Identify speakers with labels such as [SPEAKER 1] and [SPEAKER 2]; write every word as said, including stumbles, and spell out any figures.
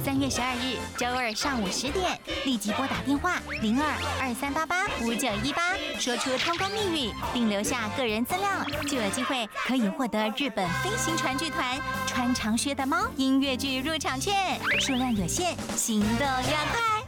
[SPEAKER 1] 三月十二日周二上午十点，立即拨打电话零二二三八八五九一八，说出通关密语，并留下个人资料，就有机会可以获得日本飞行船剧团穿长靴的猫音乐剧入场券，数量有限，行动要快！